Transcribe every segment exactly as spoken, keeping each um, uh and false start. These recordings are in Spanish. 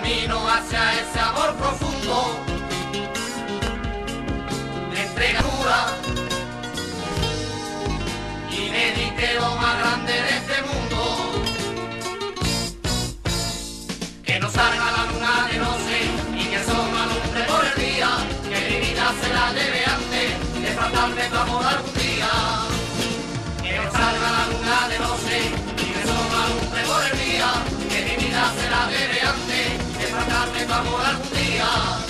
camino hacia ese amor profundo, me entrega dura y me dediqué lo más grande de este mundo. Que no salga la luna de noche y que el sol me alumbre por el día, que mi vida se la debe antes de faltarme tu amor algún día. Que no salga la luna de noche y que el sol me alumbre por el día, que mi vida se la debe antes de faltarme tu amor algún día.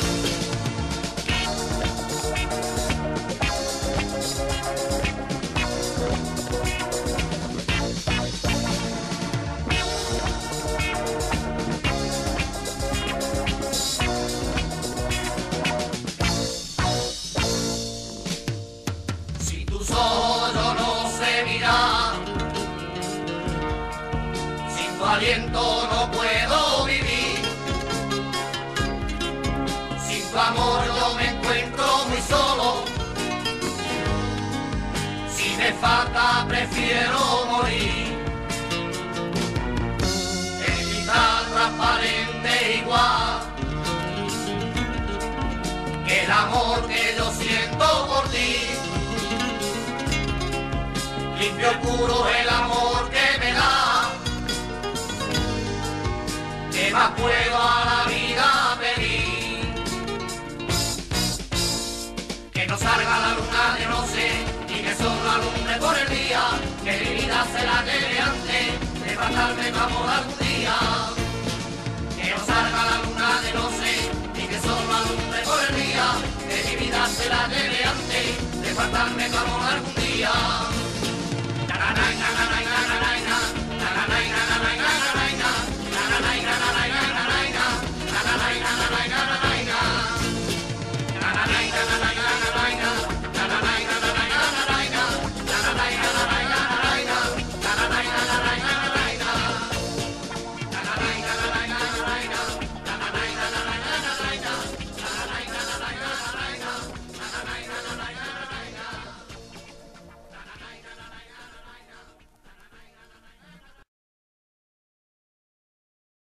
Solo no sé mirar, sin tu aliento no puedo vivir, sin tu amor yo me encuentro muy solo, si me falta prefiero morir. El cristal transparente igual que el amor que yo siento por ti, limpio puro el amor que me da, ¿qué más puedo a la vida pedir? Que no salga la luna de noche y que solo alumbre por el día, que mi vida se la debe antes de faltarme tu amor algún día. Que no salga la luna de noche y que solo alumbre por el día, que mi vida se la debe antes de faltarme tu amor algún día.